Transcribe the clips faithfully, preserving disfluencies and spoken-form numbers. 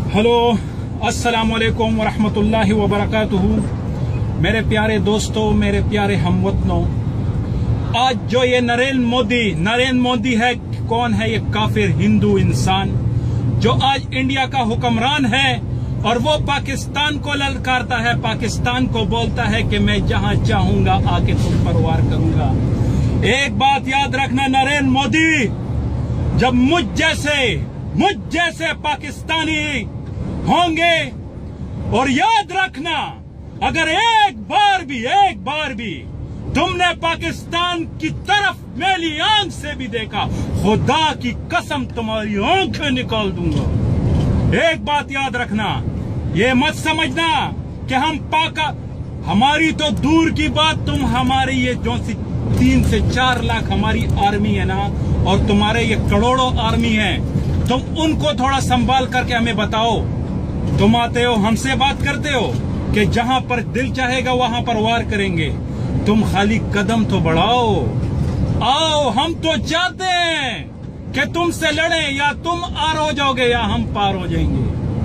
Hello अस्सलाम वालेकुम वरहमतुल्लाहि वबरकातुहू। मेरे प्यारे दोस्तों, मेरे प्यारे हमवतनों, आज जो ये नरेंद्र मोदी नरेंद्र मोदी है, कौन है ये काफिर हिंदू इंसान जो आज इंडिया का हुक्मरान है और वो पाकिस्तान को ललकारता है, पाकिस्तान को बोलता है कि मैं जहां चाहूंगा आके तुम पर वार करूंगा। एक बात याद रखना नरेंद्र मोदी, जब मुझ जैसे मुझ जैसे पाकिस्तानी होंगे, और याद रखना अगर एक बार भी एक बार भी तुमने पाकिस्तान की तरफ मेरी आंख से भी देखा, खुदा की कसम तुम्हारी आंखें निकाल दूंगा। एक बात याद रखना, ये मत समझना कि हम पाका हमारी तो दूर की बात, तुम हमारी ये जो सी तीन से चार लाख हमारी आर्मी है ना, और तुम्हारे ये करोड़ों आर्मी है, तुम उनको थोड़ा संभाल करके हमें बताओ। तुम आते हो हमसे बात करते हो कि जहां पर दिल चाहेगा वहां पर वार करेंगे, तुम खाली कदम तो बढ़ाओ। आओ, हम तो चाहते हैं कि तुमसे लड़े, या तुम आर हो जाओगे या हम पार हो जाएंगे।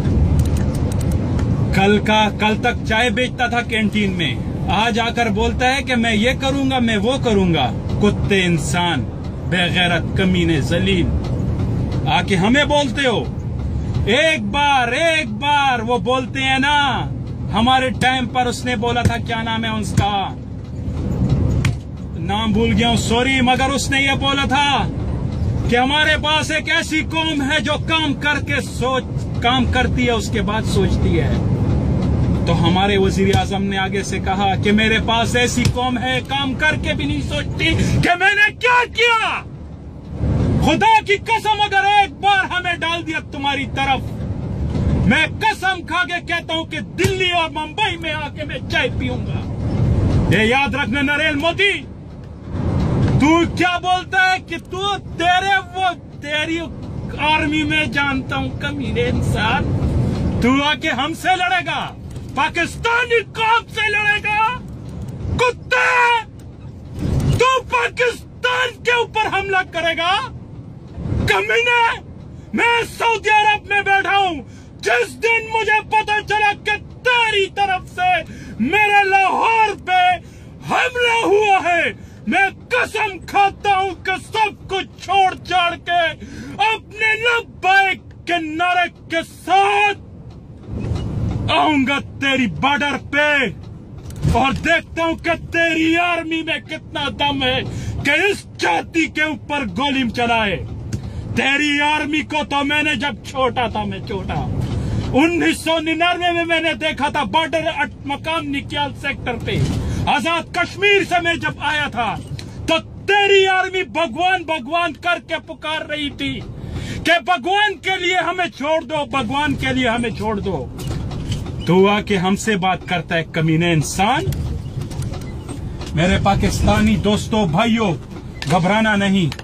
कल का कल तक चाय बेचता था कैंटीन में, आज आकर बोलता है कि मैं ये करूंगा, मैं वो करूंगा। कुत्ते इंसान, बेगैरत, कमीने, जलील, आके हमें बोलते हो। एक बार एक बार वो बोलते हैं ना, हमारे टाइम पर उसने बोला था, क्या नाम है उसका, नाम भूल गया हूं, सॉरी, मगर उसने ये बोला था कि हमारे पास एक ऐसी कौम है जो काम करके सोच काम करती है, उसके बाद सोचती है। तो हमारे वजीर आजम ने आगे से कहा कि मेरे पास ऐसी कौम है, काम करके भी नहीं सोचती कि मैंने क्या किया। खुदा की कसम, अगर एक बार हमें डाल दिया तुम्हारी तरफ, मैं कसम खा के कहता हूं कि दिल्ली और मुंबई में आके मैं चाय पीऊंगा। ये याद रखना नरेंद्र मोदी, तू क्या बोलता है कि तू तेरे वो तेरी आर्मी में जानता हूं कमीने इंसान, तू आके हमसे लड़ेगा, पाकिस्तानी कौम से लड़ेगा। कुत्ते, तू पाकिस्तान के ऊपर हमला करेगा। कमीने, मैं सऊदी अरब में बैठा हूं, जिस दिन मुझे पता चला कि तेरी तरफ से मेरे लाहौर पे हमला हुआ है, मैं कसम खाता हूं कि सब कुछ छोड़ छाड़ के अपने लब्बैक के नारे के साथ आऊंगा तेरी बॉर्डर पे, और देखता हूं कि तेरी आर्मी में कितना दम है कि इस जाति के ऊपर गोली चलाए। तेरी आर्मी को तो मैंने जब छोटा था, मैं छोटा उन्नीस सौ निन्यानवे में मैंने देखा था बॉर्डर मकाम निक्याल सेक्टर पे, आजाद कश्मीर से मैं जब आया था, तो तेरी आर्मी भगवान भगवान करके पुकार रही थी कि भगवान के लिए हमें छोड़ दो, भगवान के लिए हमें छोड़ दो। तू आके हमसे बात करता है कमीने इंसान। मेरे पाकिस्तानी दोस्तों, भाइयों, घबराना नहीं।